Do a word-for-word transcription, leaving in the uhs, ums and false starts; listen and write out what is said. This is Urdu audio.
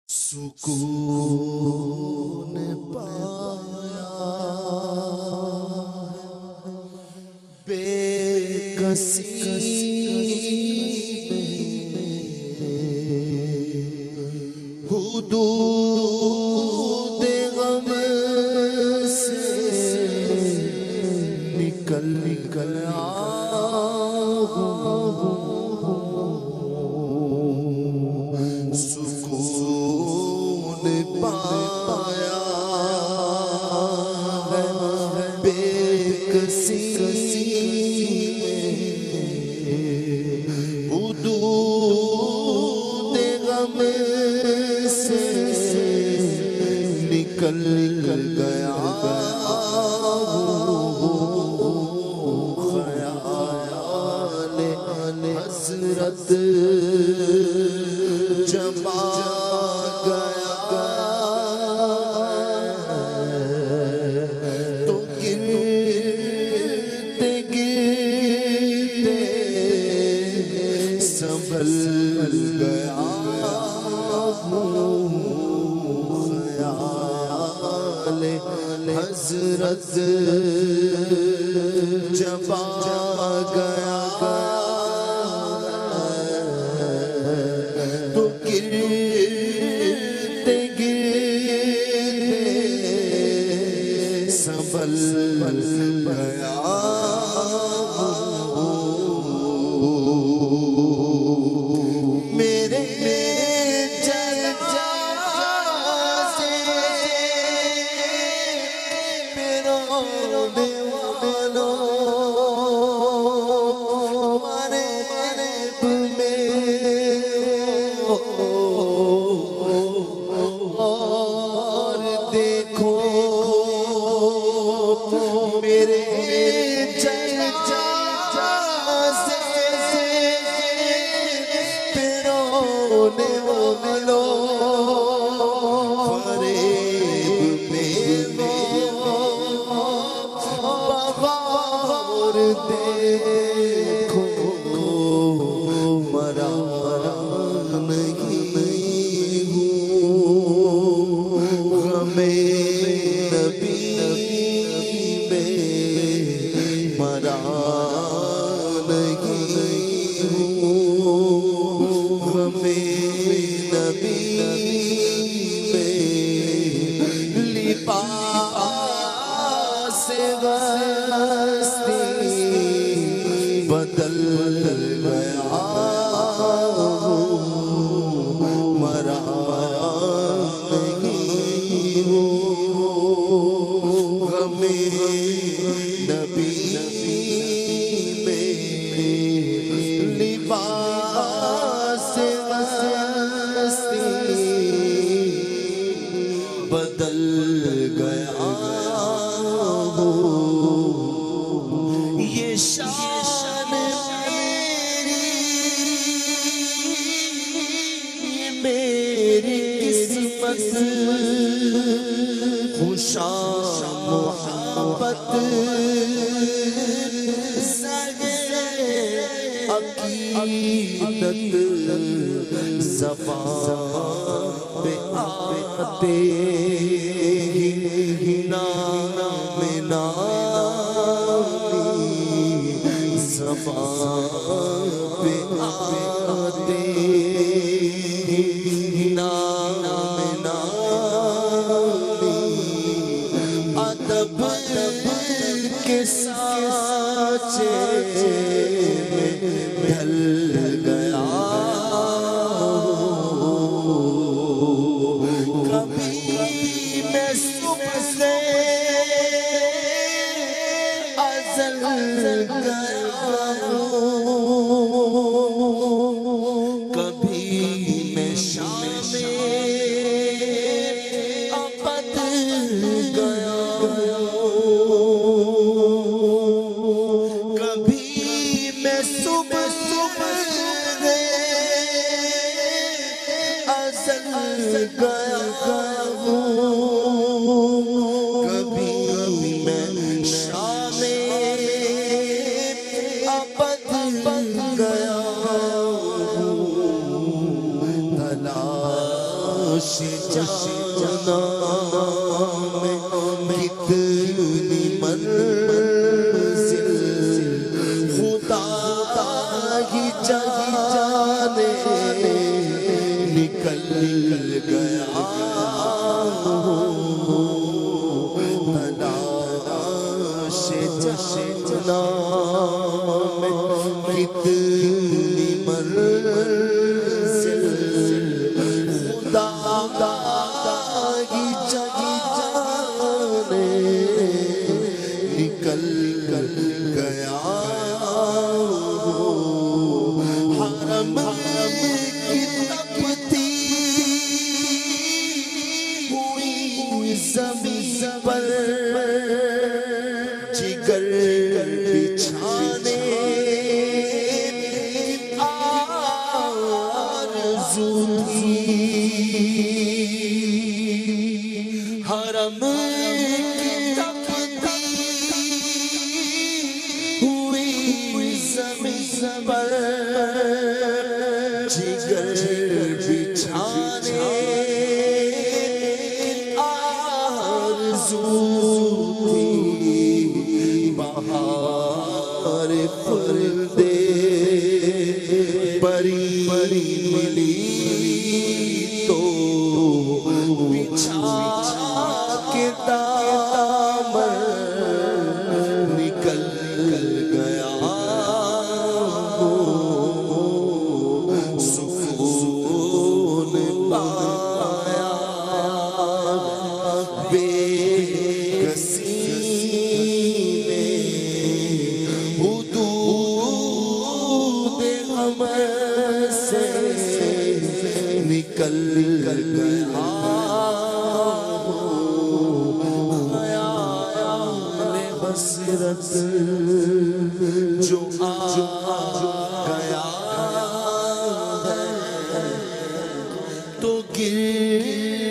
سکون پایا بے کسی حدود غم سے نکل نکل سکون پایا بے کسی حدود غم سے نکل نکل گیا خیال حضرت جما گیا تو گرتے گرتے سنبھل گیا خیال حضرت جما گیا تو گرتے گرتے سنبھل گیا میرے جنازے پہ رونے والوں ہمارے قلب میں اور دیکھو میرے جنازے پہ رونے والوں فریب میں بغور دیکھو مرا نہیں ہوں غم نبی میں مرا نہیں ہوں غم نبی میں لباس غستی بدل گیا مرا نہیں ہوں غم نبی میں لباس غستی بدل گیا یہ شان میری میری قسمت خوشاں محبت عقیدت زبان پہ آتے ہی نام نامی زبان پہ آتے ہی نام نامی ادب کے سانچے میں ڈھل گیا کبھی میں صبح سے ازل گیا کبھی میں شام ابد گیا کبھی میں صبح صبح ازل گیا کبھی میں شام ابد گیا تلاش جانا میں کتنی منزل خدا ہی جانے نکل گیا تلاش جانا میں کتنی منزل خدا ہی جانے نکل گیا حرم کی تپتی ہوئی زمین پر جگر بچھانے آرزو تھی حرم کی تپتی ہوئی زمین پر جگر بچھانے آرزو تھی بہار پردے بری ملی تو بچھا کے دامن نکل گیا سکون پایا بے کسی نے حدود غم سے نکل گیا بصیرت جو آ گیا ہے تو گر